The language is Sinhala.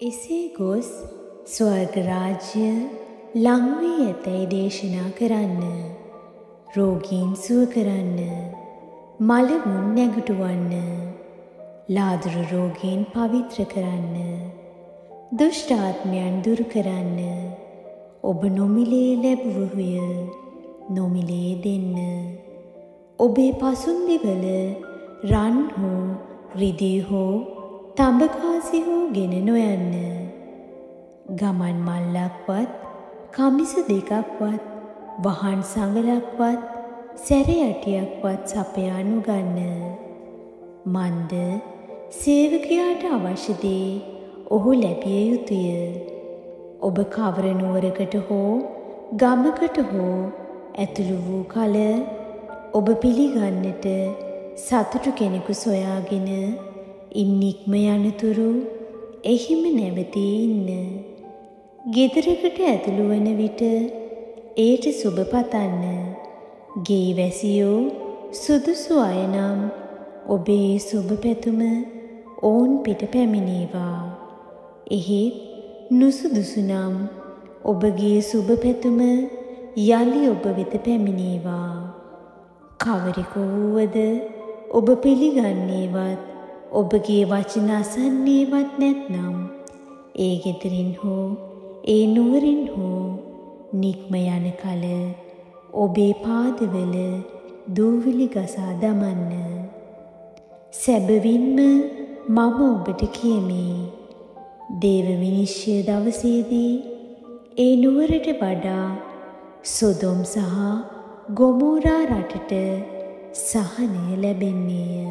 එසේ ගොස් ස්වර්ග රාජ්‍ය ලං වී ඇතැයි දේශනා කරන්න. රෝගීන් සුව කරන්න. මළවුන් නැගිටවන්න. ලාදුරු රෝගීන් පවිත්‍ර කරන්න. දුෂ්ට ආත්මයන් දුරු කරන්න. ඔබ නොමිලේ ලැබුවහුය. නොමිලේ දෙන්න. ඔබේ පසුන්දිවල රන් හෝ රිදී හෝ තඹකාසි හෝ ගෙන නොයන්න. ගමන් මල්ලක්වත් කමිස දෙකක්වත් වහන් සඟලක්වත් සැරයටියක්වත් සපයා නොගන්න. මන්ද සේවකයාට අවශ්‍ය දේ ඔහු ලැබිය යුතුය. ඔබ කවර නුවරකට හෝ ගමකට හෝ ඇතුළු වූ කල ඔබ පිළිගන්නට සතුටු කෙනෙකු සොයාගෙන ඉන් නික්ම යනතුරු එහිම නැවතී ඉන්න. ගෙදරකට ඇතුළු වන විට ඒට සුබ පතන්න. ගේ වැසියෝ සුදුසු අය නම් ඔබේ සුබ පැතුම ඔවුන් පිට පැමිණේවා. එහෙත් නුසුදුසු නම් ඔබගේ සුබ පැතුම යලි ඔබ වෙත පැමිණේවා. කවරෙකු වුවද ඔබ පිළිගන්නේවත් ඔබගේ වචන අසන්නේවත් නැත්නම් ඒ ගෙදරින් හෝ ඒ නුවරින් හෝ නික්ම යන කල ඔබේ පාදවල දූවිලි ගසා දමන්න. සැබවින්ම මම ඔබට කියමි. දේව විනිශ්චය දවසේදී ඒ නුවරට වඩා සොදොම් සහ ගොමෝරා රටට සහනය ලැබෙන්නේය.